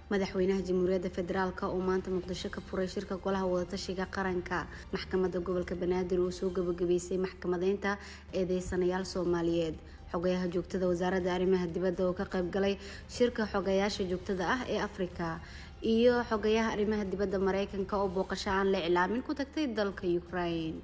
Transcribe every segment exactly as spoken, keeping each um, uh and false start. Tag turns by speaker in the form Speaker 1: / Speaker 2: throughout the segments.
Speaker 1: madaxweynaha jamhuuriyadda federaalka oo maanta muqdisho ka furay shirka golaha wadatashiga qaranka maxkamadda gobolka banaadir oo soo gabagabeysay maxkamadeynta eedeysanayaal Soomaaliyeed xogayaha joogtada wasaaradda arrimaha dibadda oo ka qayb galay shirka xogayaasha joogtada ah ee Afrika iyo xogayaha arrimaha dibadda Mareykanka oo booqasho aan la ilaamin ku tagtay dalka Ukraine.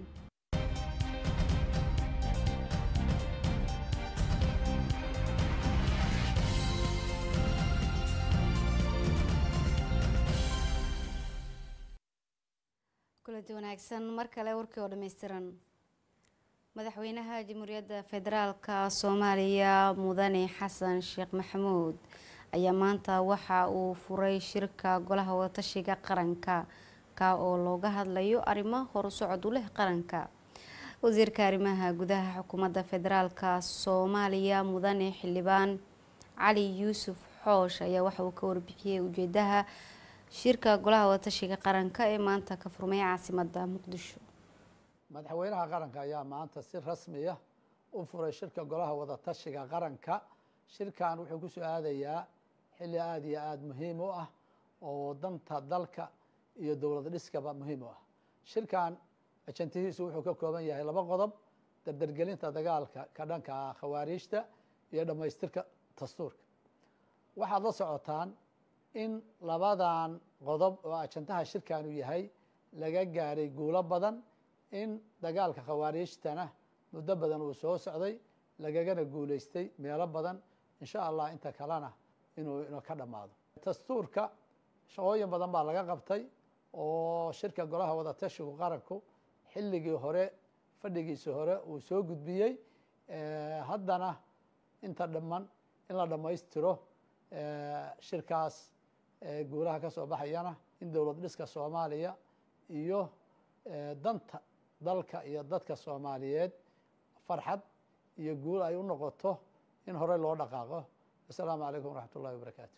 Speaker 1: kulanti wanaagsan mar kale warkii oo dhameystiran madaxweynaha jamhuuriyadda federaalka Soomaaliya mudane Xasan Sheekh Maxamuud ayaa maanta waxa uu furay shirka golaha wadatashiga qaranka ka oo looga hadlayo arrimo horusocod u leh qaranka wasiirka arrimaha gudaha xukuumadda federaalka Soomaaliya mudane Xildhibaan Cali Yuusuf Xoosh ayaa waxa uu ka warbixiyay ujeedaha shirka golaha wadatashiga qaranka ee maanta ka furmay caasimadda Muqdisho.
Speaker 2: madaxweynaha qaranka ayaa maanta si rasmi ah u furay shirka golaha wadatashiga qaranka. shirkan wuxuu ku soo aadayaa xilli aad iyo aad muhiim u ah oo danta dalka iyo dowlad dhiskaba muhiim u ah. shirkan ajantihiisu wuxuu ka kooban yahay laba qodob: dardargelinta dagaalka ka dhanka ah khawaariijta iyo dhamaystirka dastuurka. waxaad la socotaan in labadan qodob oo ajantaha shirkan uu yahay laga gaaray guulo badan, in dagaalka khawaariijtana muddo badan uu soo socday lagagana guuleystay meelo badan, insha allah inta kalena inuu inuu ka dhammaado. dastuurka shaqooyin badan baa laga qabtay oo shirka golaha wadatashiga qaranku xilligii hore fadhigiisii hore uu soo gudbiyey. haddana inta dhamman in la dhammaystiro shirkaas guulaha ka soo baxayana in dowlad dhiska Soomaaliya iyo danta dalka iyo dadka Soomaaliyeed farxad iyo guul ay u noqoto in hore loo dhaqaaqo. Assalaamu calaykum waraxmatullaahi wabarakaatu.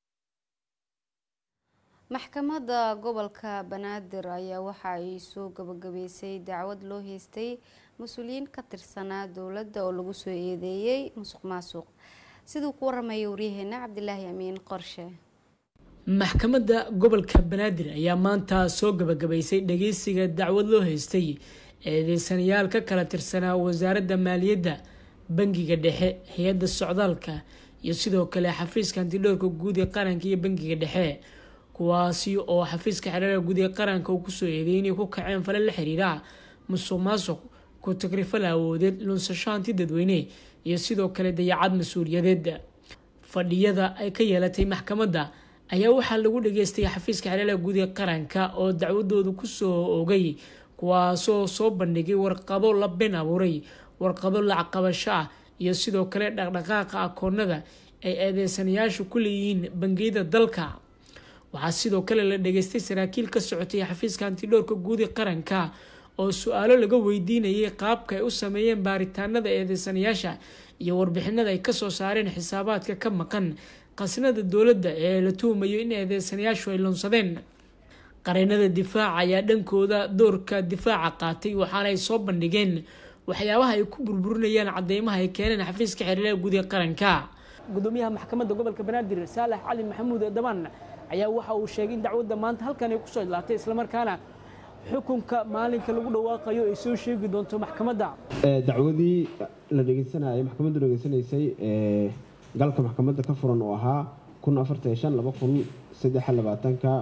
Speaker 1: maxkamadda gobolka banaadir ayaa waxa ay soo gabagabeysay dacwad loo heystay mas'uuliyiin ka tirsanaa dowladda oo lagu soo eedeeyay musuqmaasuq sidoo ku waramay wariyaheena Cabdilaahi Amiin Qorshe.
Speaker 3: maxkamadda gobolka banaadir ayaa maanta soo gabagabeysay dhageysiga dacwad loo heystay eedeysanayaal ka kala tirsanaa wasaaradda maaliyadda, bangiga dhexe, hay'adda socdaalka iyo sidoo kale xafiiska antidhowrka guud ee qaranka iyo bangiga dhexe, kuwaasi oo xafiiska xiriirka guud ee qaranka uu ku soo eedeeyay inay ku kaceen falal la xiriira musuqmaasuq, ku tagrifal awoodeed, lunsashaanti dadweyne iyo sidoo kale dayacad mas'uuliyadeed. fadhiyada ay ka yeelatay maxkamadda ayaa waxaa lagu dhageystay xafiiska xiriirka guud ee qaranka oo dacwadoodu ku soo oogay, kuwaasoo soo bandhigay warqado la been abuuray, warqado lacag qabasho ah iyo sidoo kale dhaqdhaqaaqa akoonada ay eedeysanayaashu ku leeyihiin bangiyada dalka. waxaa sidoo kale la dhageystay saraakiil ka socotay xafiiska antidhowrka guud ee qaranka oo su-aalo laga weydiinayay qaabka ay u sameeyeen baaritaanada eedeysanayaasha iyo warbixinada ay kasoo saareen xisaabaadka ka maqan qasnada dowladda ee la tuhumayo in eedeysanayaashu ay lunsadeen. qareenada difaaca ayaa dhankooda doorka difaaca qaatay, waxaana ay soo bandhigeen waxyaabaha ay ku burburinayaan cadeymaha ay keeneen xafiiska xiriirka guud ee qaranka. gudoomiyaha maxkamadda gobolka banaadir Saalax Cali Maxamuud Daban ayaa waxa uu sheegay in dacwadda maanta halkan ay ku soo ilaatay isla markaana xukunka maalinka lagu dhawaaqayo ay soo sheegi doonto maxkamadda.
Speaker 4: dacwadii la dhageysanayay maxkamaddu dhageysanaysay ee galka maxkamadda ka furan oo ahaa kun afartan iyo shan laba kun saddex iyo labaatan ka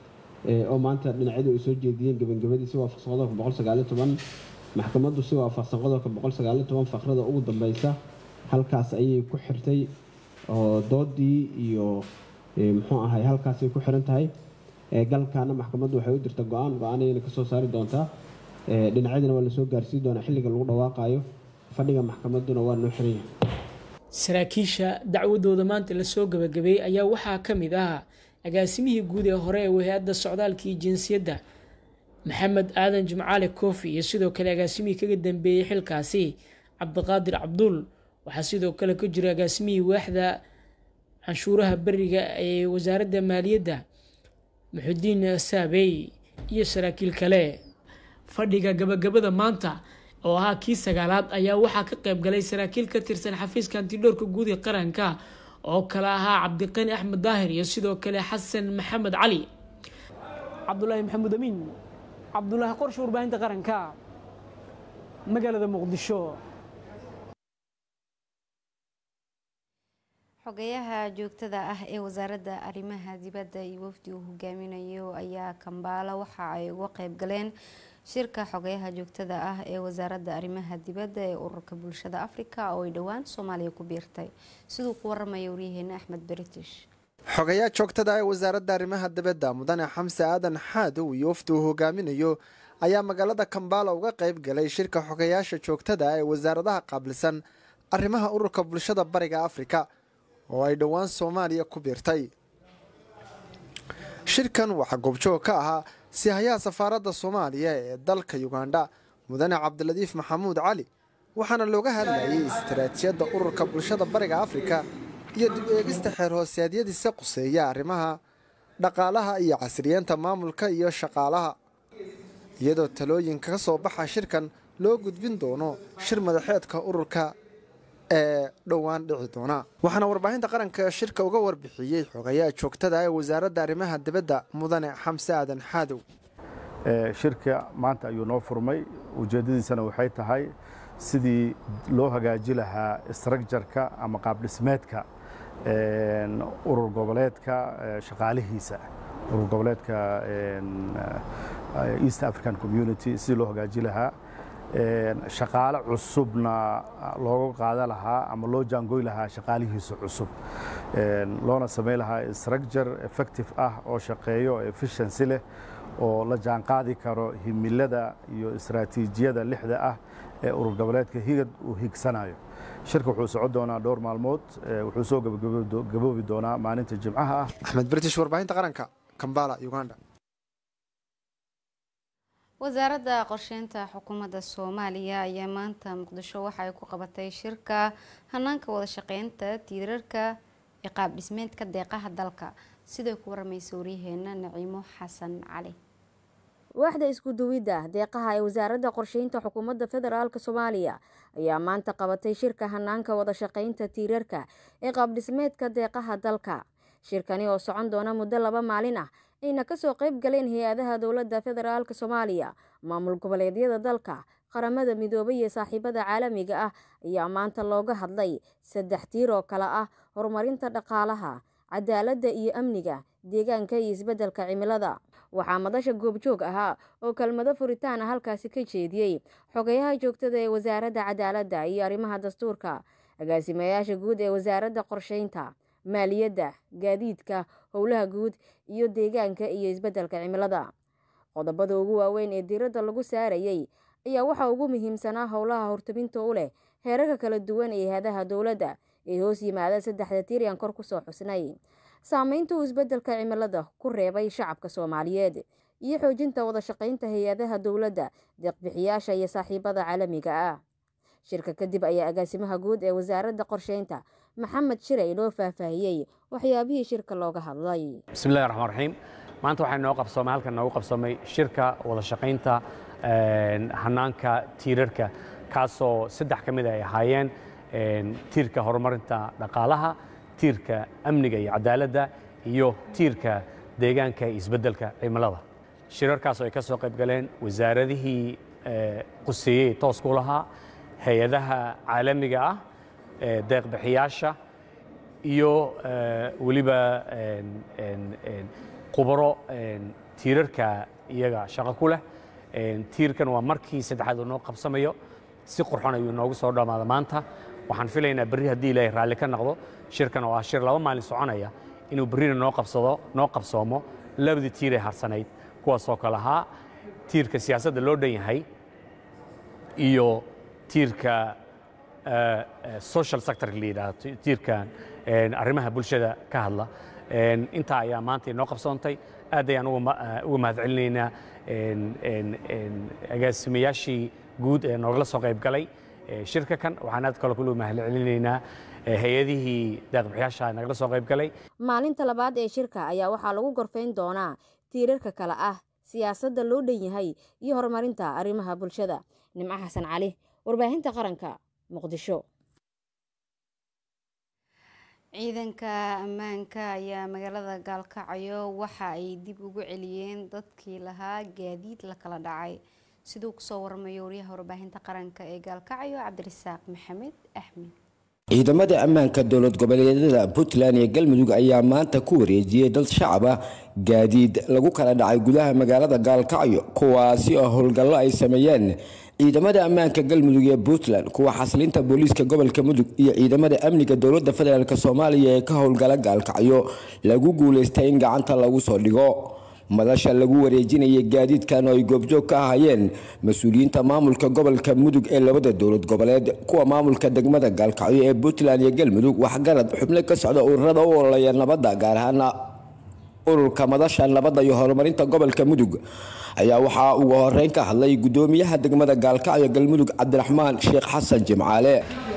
Speaker 4: oo maanta dhinacyadu ay soo jeediyeen gabagabadii si waafaqsan qodobka boqol sagaal iyo toban. maxkamaddu si waafaqsan qodobka boqol sagaal iyo toban faqrada ugu dambeysa halkaas ayay ku xirtay oo doodii iyo muxuu ahay halkaas ay ku xiran tahay. galkaana maxkamaddu waxay u dirtay go-aan go-aanayna ka soo saari doontaa. dhinacyadana waa la soo gaarsiin doonaa xilliga lagu dhawaaqayo. fadhiga maxkamadduna waa noo xiran yahay.
Speaker 3: saraakiisha dacwadooda maanta la soo gabagabeeyay ayaa waxaa ka mid ah agaasimihii guud ee hore ee hay'adda socdaalka iyo jinsiyadda Maxamed Aadan Jimcaale Koofi iyo sidoo kale agaasimihii kaga dambeeyay xilkaasi Cabdiqaadir Cabduul. waxaa sidoo kale ka jira agaasimihii waaxda canshuuraha bariga ee wasaaradda maaliyadda Muxudiin Saabey iyo saraakiil kale. fadhiga gabagabada maanta oo ahaa kii sagaalaad ayaa waxaa ka qayb galay saraakiil ka tirsan xafiiska antidhowrka guud ee qaranka oo kale ahaa cabdiqani axmed daahir iyo sidoo kale xasan maxamed cali. cabdulaahi maxamuud amiin, cabdulaahi qorshe, warbaahinta qaranka, magaalada muqdisho.
Speaker 1: xogayaha joogtada ah ee wasaaradda arrimaha dibadda iyo wafdi uu hogaaminayo ayaa Kampala waxa ay uga qayb galeen shirka xogayaha joogtada ah ee wasaaradda arrimaha dibadda ee ururka bulshada Afrika oo ay dhawaan Soomaaliya ku biirtay, sidoo ku waramay wariyaheena Axmed British.
Speaker 5: xogayaha joogtada ee wasaaradda arrimaha dibadda mudane Xamse Aadan Xaadow iyo wafdi uu hogaaminayo ayaa magaalada Kampala uga qayb galay shirka xogayaasha joogtada ee wasaaradaha qaabilsan arrimaha ururka bulshada bariga Afrika oo ay dhawaan Soomaaliya ku biirtay. shirkan waxa goobjoog ka ahaa sihayaha safaaradda Soomaaliya ee dalka Uganda mudane Cabdiladiif Maxamuud Cali, waxaana looga hadlayay istiraatiijiyadda ururka bulshada bariga Afrika iyo dib u eegista xeer hoosaadiyadiisa quseeya arrimaha dhaqaalaha iyo casriyeynta maamulka iyo shaqaalaha, iyadoo talooyinka ka soo baxa shirkan loo gudbin doono shir madaxeedka ururka ee dhawaan dhici doona. waxaana warbaahinta qaranka shirka uga warbixiyey xogayaha joogtada ee wasaaradda arrimaha dibadda mudane Xamse Aadan Xaadow.
Speaker 6: shirka maanta ayuu noo furmay, ujeedadiisana waxay tahay sidii loo hagaaji lahaa structure-ka ama qaab dhismeedka urur goboleedka shaqaalihiisa, urur goboleedka East African Community, sidii loo hagaaji lahaa shaqaale cusubna looga qaada lahaa ama loo jaangoy lahaa shaqaalihiisa cusub, loona sameyn lahaa structure effective ah oo shaqeeyo efficiency leh oo la jaanqaadi karo himilada iyo istiraatiijiyada lixda ah ee urur goboleedka higad uu higsanayo. shirka wuxuu socon doonaa dhowr maalmood, wuxuu soo gabagaboobi doonaa maalinta Jimcaha ah.
Speaker 5: Axmed British, warbaahinta qaranka, Kampala, Uganda.
Speaker 1: wasaaradda qorsheynta xukuumadda Soomaaliya ayaa maanta Muqdisho waxa ay ku qabatay shirka hanaanka wada shaqeynta tiirarka ee qaab dhismeedka deeqaha dalka, sidoo ku waramaysa wariyaheena Naciimo Xasan Cali.
Speaker 7: waaxda isku duwidda deeqaha ee wasaaradda qorsheynta xukuumadda federaalka Soomaaliya ayaa maanta qabatay shirka hanaanka wada shaqeynta tiirarka ee qaab dhismeedka deeqaha dalka. shirkani oo socon doona muddo laba maalin ah ayna ka soo qayb galeen hay-adaha dowladda federaalka Soomaaliya, maamul goboleedyada dalka, qaramada midoobay iyo saaxiibada caalamiga ah ayaa maanta looga hadlay saddex tiir oo kala ah horumarinta dhaqaalaha, cadaaladda iyo amniga, deegaanka iyo isbeddelka cimilada. waxaa madasha goobjoog ahaa oo kelmado furitaan ah halkaasi ka jeediyey xogayaha joogtada ee wasaaradda cadaaladda iyo arrimaha dastuurka, agaasimayaasha guud ee wasaaradda qorsheynta, maaliyadda, gaadiidka, howlaha guud iyo deegaanka iyo isbeddelka cimilada. qodobada ugu waaweyn ee diiradda lagu saarayay ayaa waxaa ugu muhiimsanaa howlaha hortaminta u leh heerarka kala duwan ee hay-adaha dowladda ee hoos yimaada saddexda tiiryan kor ku soo xusnay, saameynta uu isbeddelka cimilada ku reebay shacabka Soomaaliyeed, iyo xoojinta wada shaqeynta hay-adaha dowladda, deeq-bixiyaasha iyo saaxiibada caalamiga ah. shirka kadib ayaa agaasimaha guud ee wasaaradda qorsheynta Maxamed Shirey loo faahfaahiyey waxyaabihii shirka looga hadlay.
Speaker 8: bismillaahir rahmaanir rahiim. maanta waxay noo qabsoomay halkan noogu qabsoomay shirka wada shaqeynta hanaanka tiirarka, kaasoo saddex ka mid ay ahaayeen tiirka horumarinta dhaqaalaha, tiirka amniga iyo cadaaladda, iyo tiirka deegaanka iyo isbeddelka cimilada. shirarkaasoo ay ka soo qayb galeen wasaaradihii quseeyey toos ku lahaa, hay-adaha caalamiga ah, deeq bixiyaasha iyo weliba khubaro tiirarka iyaga shaqo ku leh. tiirkan waa markii saddexaad uu noo qabsamayo, si qurxon ayuu noogu soo dhammaada maanta. waxaan filaynaa berri haddii ilaahay raalli ka noqdo shirkan oo ah shir laba maalin soconaya inuu berrina noo qabsado noo qabsoomo labadii tiir ee harsanayd, kuwaasoo kale ahaa tiirka siyaasadda loo dhan yahay iyo tiirka social sector la yidhaahdo, tiirkan arrimaha bulshada ka hadla. intaa ayaa maanta inoo qabsoontay. aad ayaan uga mahadcelinaynaa agaasimayaashii guud ee noogala soo qayb galay shirka kan. waxaan aad kale kula mahadcelinaynaa hay-adihii deeq-bixiyaasha nagala soo qayb galay.
Speaker 7: maalinta labaad ee shirka ayaa waxaa lagu gorfayn doonaa tiirarka kale ah siyaasadda loo dhan yahay iyo horumarinta arrimaha bulshada. Nimco Xasan Cali, warbaahinta qaranka, Muqdisho.
Speaker 1: ciidanka ammaanka ayaa magaalada Gaalkacyo waxa ay dib ugu celiyeen dadkii lahaa gaadiid la kala dhacay sidoo ku soo warmay wariyaha warbaahinta qaranka ee Gaalkacyo Cabdirasaaq Maxamed Axmed.
Speaker 9: ciidamada ammaanka dowlad goboleedyada Puntland iyo Galmudug ayaa maanta ku wareejiyay dad shacab ah gaadiid lagu kala dhacay gudaha magaalada Gaalkacyo kuwaasi oo howlgallo ay sameeyeen ciidamada ammaanka Galmudug iyo Puntland kuwa xaslinta booliiska gobolka Mudug iyo ciidamada amniga dowladda federaalka Soomaaliya ee ka howlgala Gaalkacyo lagu guuleystay in gacanta lagu soo dhigo madasha lagu wareejinayay gaadiidkan oo ay goobjoog ka ahaayeen mas'uuliyiinta maamulka gobolka Mudug ee labada dowlad goboleed kuwa maamulka degmada Gaalkacyo ee Puntland iyo Galmudug wax garad xubno ka socda ururada u ololaya nabadda gaar ahaan ururka madasha nabadda iyo horumarinta gobolka Mudug ayaa waxa uu horeyn ka hadlay gudoomiyaha degmada Gaalkacyo Galmudug Cabdiraxmaan Sheekh Xasan Jimcaale.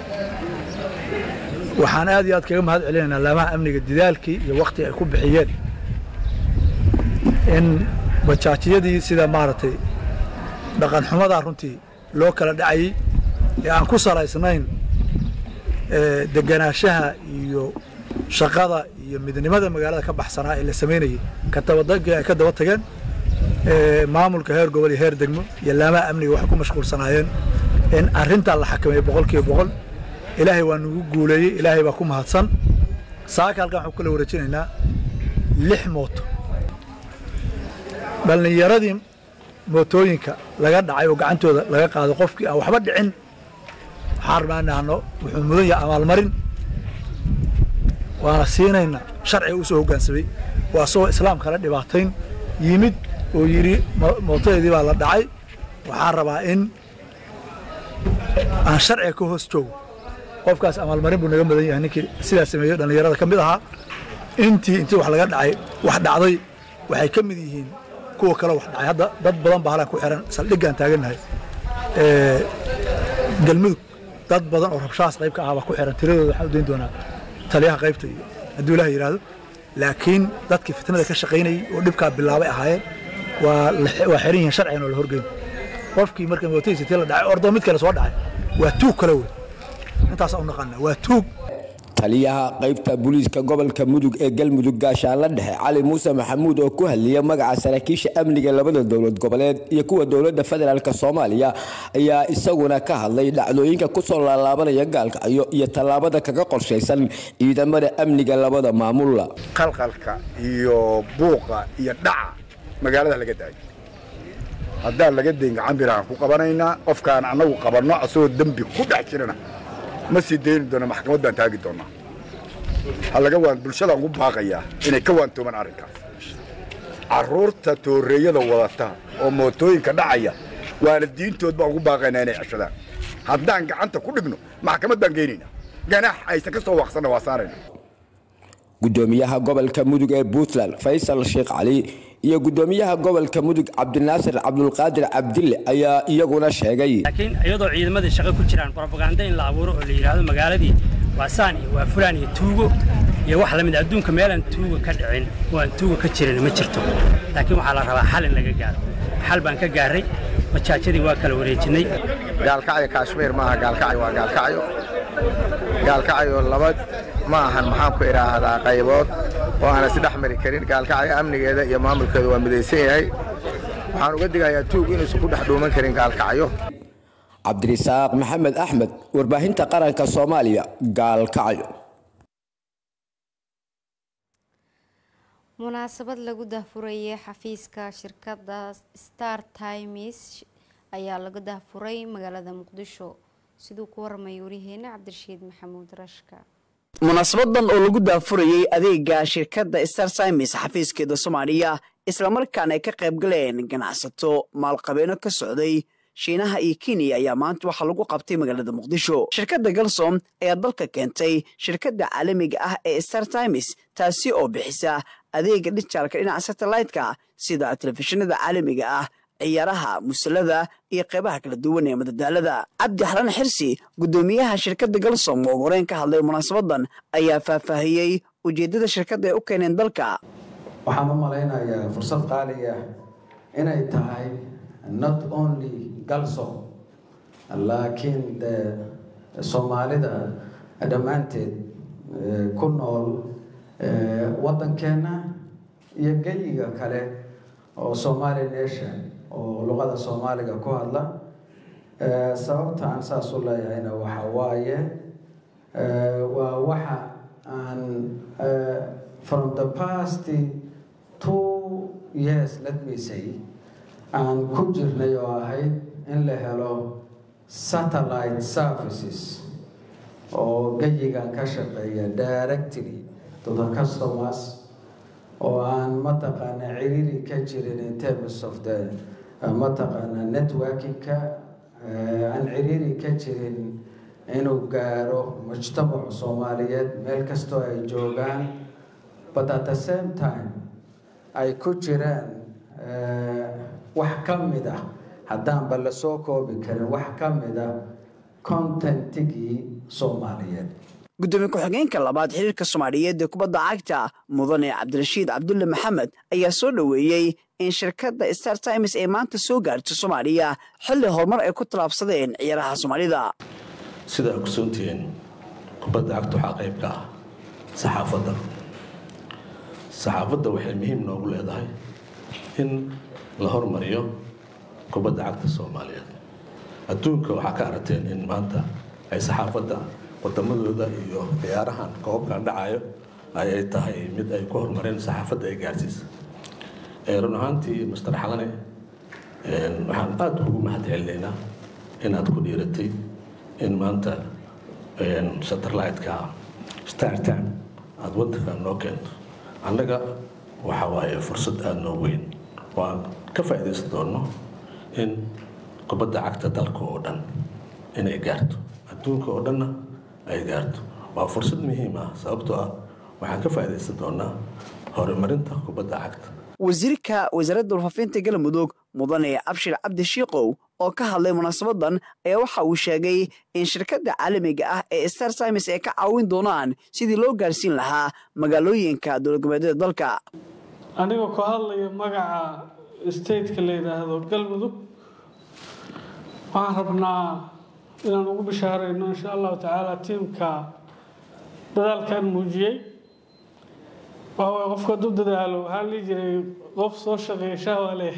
Speaker 10: waxaan aad iyo aad kaga mahad celinaynaa laamaha amniga dadaalkii iyo waqti ay ku bixiyeen in bajaajiyadii sida maartay dhaqan xumada runtii loo kala dhacay ee aan ku salaysnayn ee deganaanshaha iyo shaqada iyo midnimada magaalada ka baxsanaa ee la sameeyay ka tabadaga ay ka daba tageen ee maamulka heer gobol iyo heer degmo iyo laamaha amniga wax ku mashquulsanaayeen in arinta la xakameeyo boqolkiiba boqol ilaahay waa nagu guuleeyay ilaahay baa ku mahadsan saaka halkan waxaan kula wareejinaynaa lix mooto dhalinyaradii mootooyinka laga dhacay oo gacantooda laga qaado qofkii aan waxba dhicin xarmaanaano wuxuu mudan yahay abaalmarin waana siinayna sharci u soo hoggaansamay waa soo islaam kala dhibaatayn yimid oo yiri mootoyadii baa la dhacay waxaan rabaa in aan sharci ka hoos joogo qofkaas abaalmarin buu naga mudan yahay ninkii sidaas sameeyay dhalinyarada ka mid ahaa intii intii wax laga dhacay wax dhacday waxay ka mid yihiin kuwa kale wax dhacay hadda dad badan baa halka ku xiran saldhigaan taaganahay ee Galmudug dad badan oo rabshaas qayb ka ah ku xiran tiradooda waxa u deyn doonaa taliyaha qaybta iyo haduu ilaahay yiraahdo laakiin dadkii fitnada ka shaqeynay oo dhibka bilaabay ahaayeen waa waa xiran yihiin sharciyan oo la horgeyn qofkii markii mootaysi la dhacay ordo mid kale soo dhacay waa tuug kale weey intaas oo naqana waa tuug
Speaker 9: taliyaha qaybta booliiska gobolka Mudug ee Galmudug gaashaanle dhexe Cali Muuse Maxamuud oo ku hadlaya magaca saraakiisha amniga labada dowlad goboleed iyo kuwa dowladda federaalka Soomaaliya ayaa isaguna ka hadlay dhacdooyinka ku soo laalaabanaya Gaalkacyo iyo talaabada kaga qorsheysan ciidamada amniga labada maamul
Speaker 11: qalqalka iyo buuqa iyo dhaca magaalada laga daayay haddii laga deyn gacan biraan ku qabanaynaa qofkaan anagu qabanno asoo dambi ku dhax jirana ma sii deyn doona maxkamadan taagi doona halaga waan bulshada ugu baaqaya inay ka waantooman arrinkaas caruurta tooreeyada wadata oo mootooyinka dhacaya waana diintood baa ugu baaqaynaa inay ceshadaan haddaan gacanta ku dhigno maxkamad baan geynaynaa ganax aysan ka soo waqsanna waa saarayna
Speaker 9: gudoomiyaha gobolka Mudug ee Puntland Faysal Sheekh Ali iyo gudoomiyaha gobolka Mudug Cabdinaasir Cabdulqaadir Cabdille ayaa iyaguna sheegay
Speaker 12: laakiin iyadoo ciidamada shaqo ku jiraan propaganda in la abuuro oo la yiraahdo magaaladii waa saan iyo waa fulaan iyo tuugo iyo wax la mid adduunka meelan tuugo ka dhicin waan tuugo ka jirin ma jirto laakiin waxa la rabaa xal in laga gaaro xal baan ka gaaray majaajadii waa kala wareejinay
Speaker 13: Gaalkacyo Kashmir maaha Gaalkacyo waa Gaalkacyo Gaalkacyo labad ma ahan maxaan ku iraahdaa qaybood oo aan si dhaxmari karin Gaalkacyo amnigeeda iyo maamulkeeda waa midaysan yahay waxaan uga digayaa tuug inuu isku dhex dhuuman karin Gaalkacyo.
Speaker 9: Cabdirasaaq Maxamed Axmed warbaahinta qaranka Soomaaliya Gaalkacyo.
Speaker 1: munaasabad lagu daahfurayay xafiiska shirkadda Star Times ayaa lagu daahfuray magaalada Muqdisho sidoo ku warmay wariyaheena Cabdirashiid Maxamuud Rashka.
Speaker 14: munaasabadan oo lagu daafurayay adeega shirkadda Star Times xafiiskeeda Soomaaliya isla markaana ay ka qayb galeen ganacsato maalqabeeno ka socday Shiinaha iyo Kenya ayaa maanta waxa lagu qabtay magaalada Muqdisho. Shirkadda Galsom ayaa dalka keentay shirkadda caalamiga ah ee Star Times taasi oo bixisa adeega digitalka dhinaca satellite-ka sida telefishinada caalamiga ah ciyaaraha musalada iyo qaybaha kala duwan ee madadaalada. Cabdi Xaran Xirsi gudoomiyaha shirkadda Galsom oo horeen ka hadlay munaasabadan ayaa faahfaahiyay ujeedada shirkadda ay u keeneen dalka.
Speaker 15: waxaan u maleynayaa fursad qaali ah inay tahay not only Galsom laakiin Soomaalida dhammaanteed ku nool waddankeena iyo geyiga kale oo Somali nation oo luqada Soomaaliga ku hadla sababta aan saas u leeyahayna waxa waaye waa waxa aan from the past two years let me say aan ku jirnay oo ahayd in la helo satellite services oo geyigan ka shaqeeya directly to the customers oo aan mataqaana ciriiri ka jirin in terms of the mataqaana networking-ka aan ciriiri ka jirin inuu gaaro mujtamaca Soomaaliyeed meel kastoo ay joogaan but at the same time ay ku jiraan wax ka mid ah haddaanba la soo koobi karin wax ka mid ah contentigii Soomaaliyeed
Speaker 14: gudoomiye ku-xigeenka labaad xiriirka Soomaaliyeed ee kubadda cagta mudane Cabdirashiid Cabdulle Maxamed ayaa soo dhaweeyay in shirkadda Star Times ay maanta soo gaarto Soomaaliya xilli horumar ay ku talaabsadeen ciyaaraha Soomaalida
Speaker 16: sida ku soonteen kubadda cagta waxa qayb ka ah saxaafadda saxaafadda waxay muhiim noogu leedahay in la horumariyo kubadda cagta Soomaaliyeed adduunka waxa ka aragteen in maanta ay saxaafadda wadamadooda iyo ciyaarahan koobkan dhacayo ay tahay mid ay ku horumareen saxaafadda ay gaarsiis ee run ahaantii Mister Xalane een waxaan aad ugu mahadcelinaynaa inaad ku dhiiratay in maanta een satellite-ka Star Time aad waddanka noo keento annaga waxa waaye fursad aad noo weyn waan ka faa'iideysan doono in kubadda cagta dalka oo dhan inay gaarto adduunka oo dhanna ay gaarto waa fursad muhiim ah sababtoo ah waxaan ka faa'iideysan doonaa horumarinta kubadda cagta
Speaker 14: wasiirka wasaaradda warfaafinta Galmudug mudane Abshir Cabdi Shiiqow oo ka hadlay munaasabadan ayaa waxa uu sheegay in shirkadda caalamiga ah ee Star Times ay ka caawin doonaan sidii loo gaarsiin lahaa magaalooyinka dowlad-goboleedyada dalka
Speaker 17: anigoo ka hadlaya magaca state-ka la yiraahdo Galmudug waxaan rabnaa inaan ugu bishaarayno insha Allah taala teamka dadaalkan muujiyay waa qofka dad dadaalo waxa la jiray qof soo shaqeeya shaqale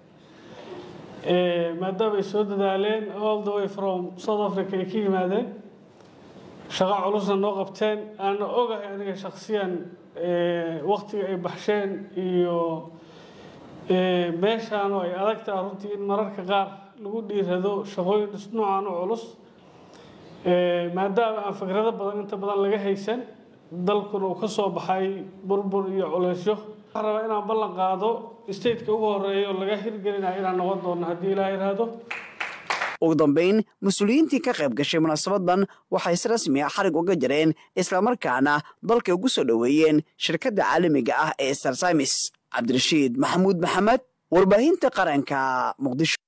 Speaker 17: ee maadaama ay soo dadaaleen all the way from South Africa ay ka yimaadeen shaqo culusna noo qabteen aan ogahay aniga shakhsiyan ee waqtiga ay baxsheen iyo ee meeshaan oo ay adagtaa runtii in mararka qaar lagu dhiirado shaqooyin noocan oo culus ee maadaama aan fikrado badan inta badan laga haysan dalkuna uu ka soo baxay burbur iyo culeysyo waxaan rabaa inaan ballan qaado state-ka ugu horeeya oo laga hirgelinayo inaan noqon doono haddii ilaahay yiraahdo
Speaker 14: ugu dambeyn mas-uuliyiintii ka qayb gashay munaasabadan waxay si rasmi ah xarig uga jareen islamarkaana dalka ugu soo dhoweeyeen shirkadda caalamiga ah ee Star Times Cabdirashiid Maxamuud Maxamed warbaahinta qaranka Muqdisho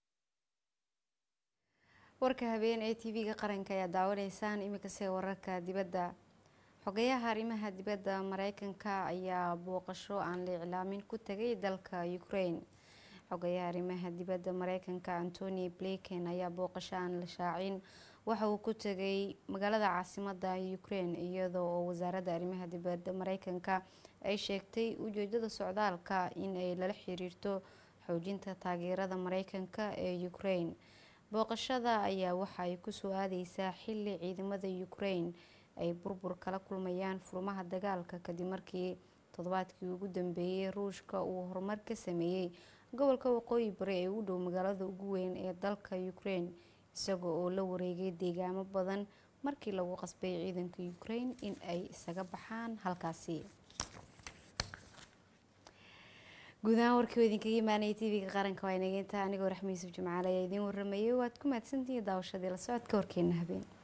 Speaker 1: warka habeen ee T V-ga qaranka ayaa daawanaysaan imika see wararka dibadda xogayaha arrimaha dibadda Mareykanka ayaa booqasho aan la iclaamin ku tagay dalka Ukraine xogayaha arrimaha dibadda Mareykanka Antony Blinken ayaa booqasho aan la shaacin waxa uu ku tagay magaalada caasimadda Ukraine iyadoo oo wasaaradda arrimaha dibadda Mareykanka ay sheegtay ujeedada socdaalka in ay la xiriirto xoojinta taageerada Mareykanka ee Ukraine booqashada ayaa waxa ay ku soo aadeysaa xilli ciidamada Ukraine ay burbur kala kulmayaan furmaha dagaalka kadib markii toddobaadkii ugu dambeeyay Ruushka uu horumar ka sameeyay gobolka waqooyi bari ee u dhow magaalada ugu weyn ee dalka Ukraine isagoo oo la wareegay deegaamo badan markii lagu qasbay ciidanka Ukraine in ay isaga baxaan halkaasi gudaha warkii idinkaga imaanay T V-ga qaranka waa inaga inta anigoo Raxmiis Jimcaale ayaa idin waramayay waad ku mahadsantihiin daawashadii la socodka warkeena habeen